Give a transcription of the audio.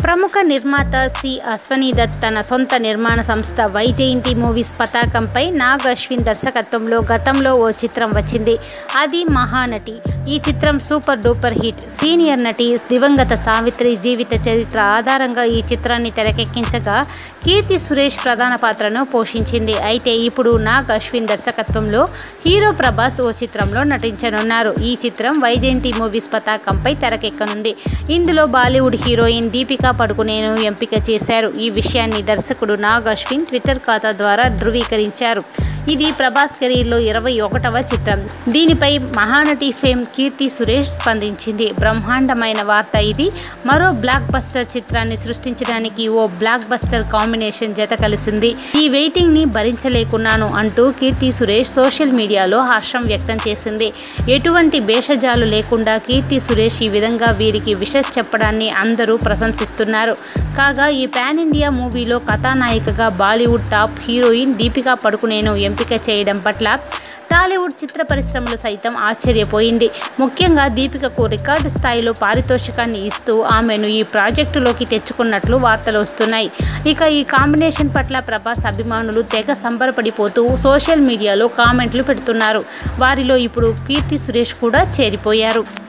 ప్రముఖ నిర్మాత సి అశ్వనీ దత్ తన సొంత నిర్మాణ సంస్థ వైజయంతి మూవీస్ పతాకంపై నాగ్ అశ్విన్ దర్శకత్వంలో గతంలో ఓ చిత్రం వచ్చింది. అది మహానటి. ఈ చిత్రం సూపర్ డూపర్ హిట్. సీనియర్ నటి దివంగత సావిత్రి జీవిత చరిత్ర ఆధారంగా ఈ చిత్రాన్ని తెరకెక్కించగా కీర్తి సురేష్ ప్రధాన పాత్రను పోషించింది. అయితే ఇప్పుడు నాగ్ అశ్విన్ దర్శకత్వంలో హీరో ప్రభాస్ ఓ చిత్రంలో నటించనున్నారు. ఈ చిత్రం వైజయంతి మూవీస్ పతాకంపై తెరకెక్కనుంది. ఇందులో బాలీవుడ్ హీరోయిన్ దీపికా పడుకునేను ఎంపిక చేశారు. ఈ విషయాన్ని దర్శకుడు నాగ్ అశ్విన్ ట్విట్టర్ ఖాతా ద్వారా ధృవీకరించారు. ఇది ప్రభాస్ కెరీర్లో 21వ చిత్రం. దీనిపై మహానటి ఫేమ్ కీర్తి సురేష్ స్పందించింది. బ్రహ్మాండమైన వార్త ఇది. మరో బ్లాక్ బస్టర్ చిత్రాన్ని సృష్టించడానికి ఓ బ్లాక్ బస్టర్ కాంబినేషన్ జత కలిసింది. ఈ వెయిటింగ్ ని భరించలేకున్నాను అంటూ కీర్తి సురేష్ సోషల్ మీడియాలో హర్షం వ్యక్తం చేసింది. ఎటువంటి భేషజాలు లేకుండా కీర్తి సురేష్ ఈ విధంగా వీరికి విషెస్ చెప్పడాన్ని అందరూ ప్రశంసిస్తున్నారు. కాగా ఈ పాన్ ఇండియా మూవీలో కథానాయికగా బాలీవుడ్ టాప్ హీరోయిన్ దీపికా పడుకునేను ఎంపిక చేయడం పట్ల టాలీవుడ్ చిత్ర పరిశ్రమలు సైతం ఆశ్చర్యపోయింది. ముఖ్యంగా దీపికకు రికార్డు స్థాయిలో పారితోషికాన్ని ఇస్తూ ఆమెను ఈ ప్రాజెక్టులోకి తెచ్చుకున్నట్లు వార్తలు వస్తున్నాయి. ఇక ఈ కాంబినేషన్ పట్ల ప్రభాస్ అభిమానులు తెగ సంబరపడిపోతూ సోషల్ మీడియాలో కామెంట్లు పెడుతున్నారు. వారిలో ఇప్పుడు కీర్తి సురేష్ కూడా చేరిపోయారు.